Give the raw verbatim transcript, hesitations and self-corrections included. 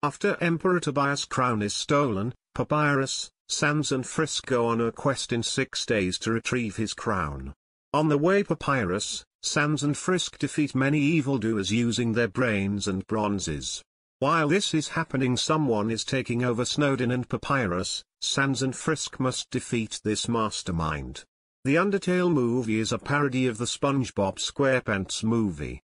After Emperor Tobias' crown is stolen, Papyrus, Sans and Frisk go on a quest in six days to retrieve his crown. On the way Papyrus, Sans and Frisk defeat many evildoers using their brains and bronzes. While this is happening, someone is taking over Snowdin and Papyrus. Sans and Frisk must defeat this mastermind. The Undertale movie is a parody of the SpongeBob SquarePants movie.